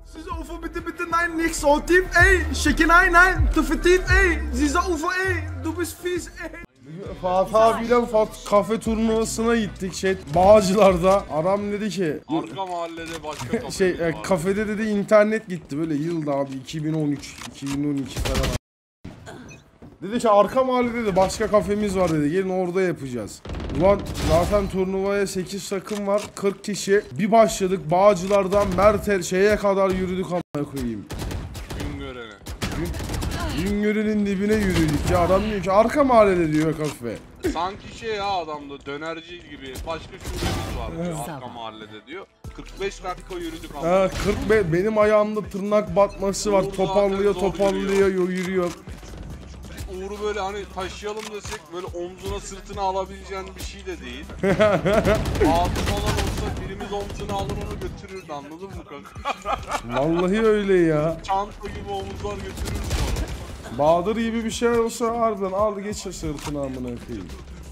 Sie rufen bitte nein, nicht so tief, ey. Schicke nein, zu tief, ey. Sie rufen, ey. Du bist fies, ey. Fatih abiyle kafe turnuvasına gittik Bağcılar'da. Adam dedi ki arka mahallede başka kafede dedi internet gitti böyle yılda abi 2013 2012 falan. Dedi ki arka mahallede de başka kafemiz var dedi. Gelin orada yapacağız. Ulan zaten turnuvaya 8 takım var. 40 kişi. Bir başladık Bağcılar'dan şeye kadar yürüdük amına koyayım. Güngören'e. Güngören'in dibine yürüdük ya. Adam diyor ki arka mahallede diyor kafe. Sanki ya adamda dönerci gibi başka şubemiz var diyor arka mahallede diyor. 45 dakika yürüdük ama. 45 benim ayağımda tırnak batması var. Toparlıyor yürüyor. Uğur'u böyle hani taşıyalım desek böyle omzuna sırtına alabileceğin bir şey de değil. Ağzı falan olsa birimiz omzuna alır onu götürürdü, anladın mı kanka? Vallahi öyle ya. Çanta gibi omuzlar götürürdü onu. Bahadır gibi bir şey olsa harbiden al geçir sırtına amına koyayım.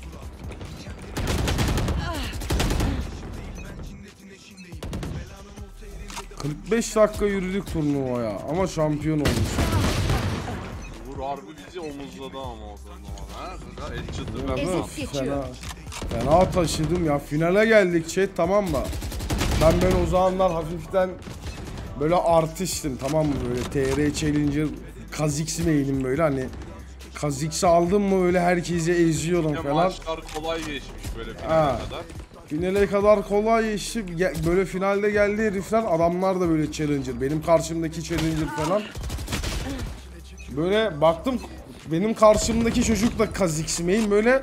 ...45 dakika yürüdük turnuvaya ama şampiyon olmuş. Harbi bizi omuzladı ama o zaman ha. Fena taşıdım ya. Finale geldik tamam mı? Ben o zamanlar hafiften böyle artistim tamam mı? Böyle TR Challenger Kha'Zix main'im böyle hani Kha'Zix'i aldım mı öyle herkese eziyordum falan. Maçlar kolay geçmiş böyle finale kadar. Finale kadar kolay geçti. Böyle finalde geldi herifler, adamlar da böyle Challenger. Benim karşımdaki Challenger falan. Böyle baktım benim karşımdaki çocuk da Kha'Zix main böyle.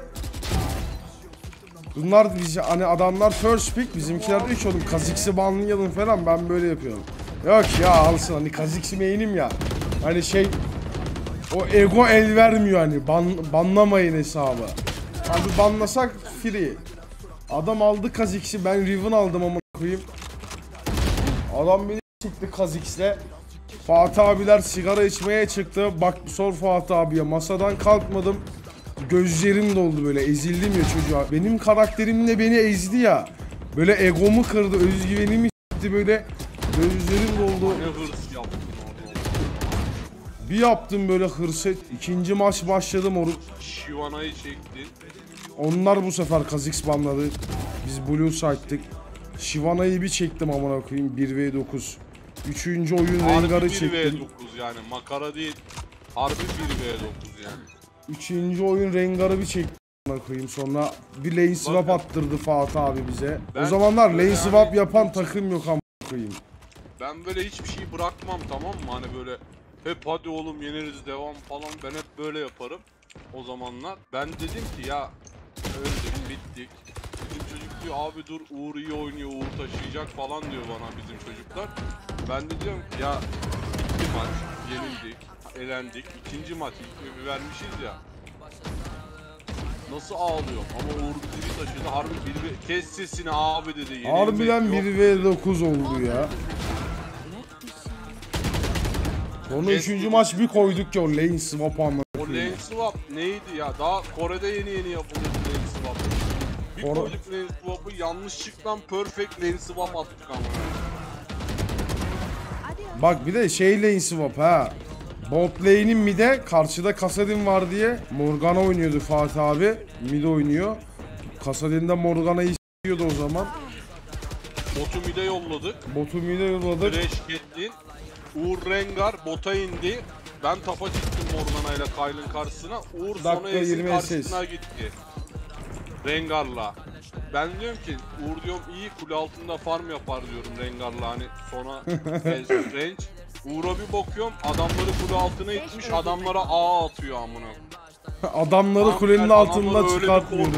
Bunlar hani adamlar first pick, bizimkiler diyor ki oğlum Kha'Zix'i banlayalım falan, ben böyle yapıyorum. Yok ya alsın hani Kha'Zix main'im ya. Hani o ego el vermiyor hani banlamayın hesabı. Hani banlasak free. Adam aldı Kha'Zix'i, ben Riven aldım ama koyayım. Adam beni çıktı Kha'Zix'le. Fatih abiler sigara içmeye çıktı. Bak sor Fatih abiye, masadan kalkmadım. Gözlerim doldu böyle, ezildim ya çocuğa. Benim karakterimle beni ezdi ya. Böyle egomu kırdı, özgüvenimi s**ti böyle. Gözlerim doldu. Bir yaptım böyle hırset. İkinci maç başladı moruk. Shyvana'yı çektin. Onlar bu sefer Kha'Zix banladı. Biz Blue Side'tık. Shyvana'yı bir çektim amına koyayım, 1v9. Üçüncü oyun Rengar'ı çektim. 1v9 yani makara değil. Harbi 1v9 yani. Üçüncü oyun Rengar'ı bir çektim amına koyayım. Sonra bir lane swap attırdı Fatih abi bize. O zamanlar lane swap yapan takım yok amına koyayım. Ben böyle hiçbir şey bırakmam, tamam mı? Hani böyle hep hadi oğlum yeneriz devam falan, ben hep böyle yaparım o zamanlar. Ben dedim ki ya öldük bittik. Bizim çocuk diyor abi dur Uğur iyi oynuyor, Uğur taşıyacak falan diyor bana bizim çocuklar. Ben de diyorum ki ya bitti maç, yenildik, elendik. İkinci maç ilk bir vermişiz ya. Nasıl ağlıyorum ama Uğur bizi bir taşıdı. Harbi kes sesini abi dedi. Harbiden 1v9 oldu ya. Sonra üçüncü maç bir koyduk ya o lane swap amına. O lane swap neydi ya? Daha Kore'de yeni yapıldı lane swap. Bir koyduk lane swap'ı, yanlışlıkla perfect lane swap attık ama. Bak bir de lane swap ha. Bot lane'in mid'e karşıda Kassadin var diye Morgana oynuyordu Fatih abi. Mid oynuyor. Kassadin'de Morgana'yı s**yordu o zaman. Botu mid'e yolladık. Thresh Caitlyn. Uğur Rengar bota indi. Ben tapa çıktım Morgana ile Kyle'ın karşısına. Uğur sonra Ezreal'in karşısına gitti. Rengar'la. Ben diyorum ki Uğur diyorum iyi kule altında farm yapar diyorum Rengar'la, hani sonra range. Uğur'a bir bakıyorum adamları kule altına itmiş, adamlara A atıyor amına. Adamları kulenin altında çıkartmıyoruz.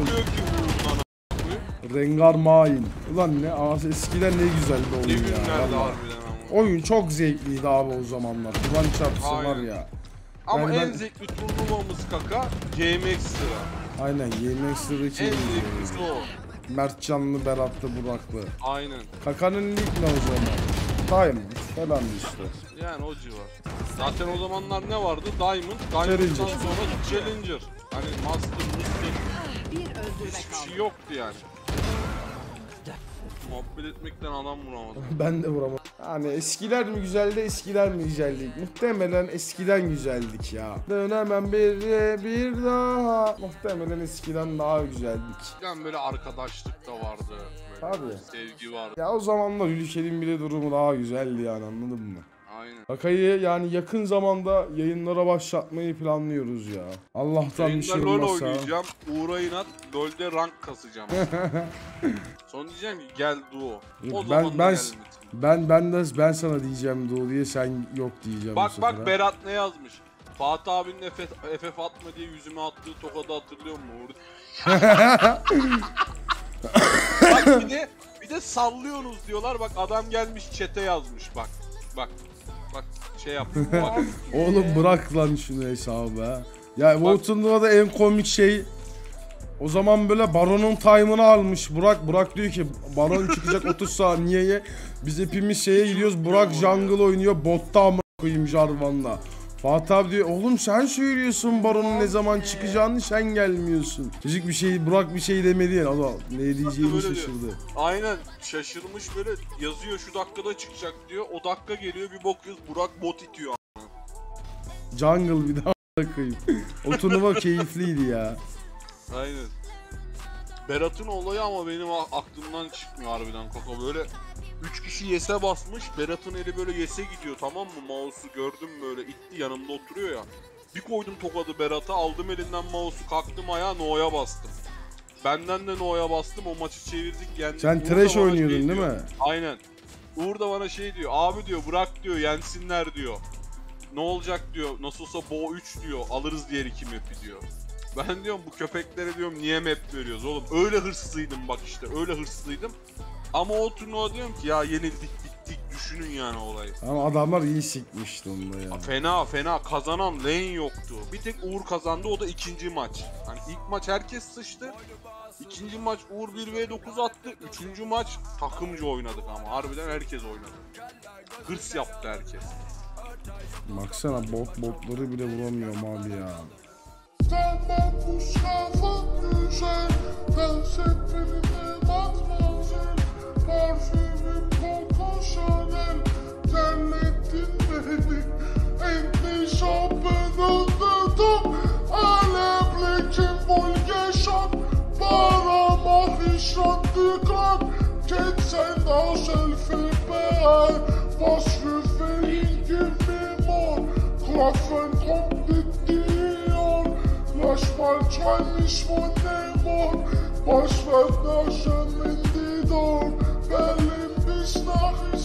Rengar main. Ulan ne eskiden ne güzeldi oyun ya. Oyun çok zevkliydi abi o zamanlar. Ulan çarpısı var ya. Ama en zevkli turnuvamız kaka GMX'tı. Aynen GMX'teki en zevklisi o. Mertcanlı, Beratlı, Buraklı. Aynen. Kaka'nın lig ne o zaman? Diamond falan işte. Yani o civar. Zaten o zamanlar ne vardı? Diamond'dan sonra Challenger. Hani Master, Muster. Hiçbir şey yoktu yani. Muhabbet etmekten adam vuramadım. Ben de vuramam. Yani eskiler mi güzeldi, eskiler mi güzeldik? Muhtemelen eskiden güzeldik ya. Dönemem bir daha. Muhtemelen eskiden daha güzeldik. Yani böyle arkadaşlık da vardı. Böyle Tabii. sevgi vardı. Ya o zamanlar ülkenin bile durumu daha güzeldi yani, anladın mı? Aynen. Bakayı yani yakın zamanda yayınlara başlatmayı planlıyoruz ya. Allah'tan bir şey Yayında LoL olmasa. oynayacağım. Uğur'a inat LoL'de rank kasacağım. Sonra diyeceğim ki gel duo. O zaman da gelmesin. Ben sana diyeceğim Doğu diye, sen yok diyeceğim bu Bak sefer. bak Berat ne yazmış? Fatih abinin FF atma diye yüzüme attığı tokadı hatırlıyor musun Uğur? Bak bir de sallıyorsunuz diyorlar. Bak adam gelmiş chat'e yazmış bak. Bak şey yapmış. Bak. Oğlum bırak lan şunu hesabı ha. Ya bu turnuvada en komik şey, o zaman böyle Baron'un time'ını almış Burak. Burak diyor ki Baron çıkacak 30 saniyeye. Biz hepimiz şeye gidiyoruz. Burak jungle oynuyor. Botta amına koyayım Jarvan'la. Fatih abi diyor oğlum sen söylüyorsun Baron'un ne zaman çıkacağını, sen gelmiyorsun. Çocuk bir şey, Burak bir şey demedi yani. Adam ne diyeceğini şaşırdı. Aynen şaşırmış, böyle yazıyor şu dakikada çıkacak diyor. O dakika geliyor bir bakıyoruz Burak bot itiyor. Jungle bir daha koyayım. O turnuva keyifliydi ya. Aynen. Berat'ın olayı ama benim aklımdan çıkmıyor harbiden kaka, böyle 3 kişi yes'e basmış, Berat'ın eli böyle yes'e gidiyor, tamam mı, mouse'u gördüm böyle itti, yanımda oturuyor ya. Bir koydum tokadı Berat'a, aldım elinden mouse'u, kalktım ayağa, No'ya bastım. Benden de No'ya bastım, o maçı çevirdik, yendik. Sen Uğur trash da bana oynuyordun şey değil diyor. mi? Aynen. Uğur da bana şey diyor, abi diyor bırak diyor, yensinler diyor. Ne olacak diyor, nasıl olsa Bo 3 diyor, alırız diğer 2 map'i diyor. Ben diyorum bu köpeklere diyorum niye map veriyoruz oğlum, öyle hırslıydım bak işte, öyle hırslıydım. Ama o turnuva diyorum ki ya yenildik bittik, düşünün yani olayı. Ama adamlar iyi sikmişti onda ya. Fena kazanan lane yoktu. Bir tek Uğur kazandı, o da ikinci maç. Hani ilk maç herkes sıçtı. İkinci maç Uğur 1v9 attı. Üçüncü maç takımcı oynadık ama harbiden herkes oynadı. Hırs yaptı herkes. Baksana botları bile vuramıyorum abi ya. Tamam bu şafak güzel, dans et benimle matmazel. Parfümüm Coco Chanel, terlettin beni. Endişe ben anladım, alevlekin volgeşan. Parama hişan dikkat, ketsen aus Elfenbein. Was für Wellen gibi mor, Klaffen kommt mit dir. Lass mal träum ich von dem Mond, was wird nach Berlin bis nach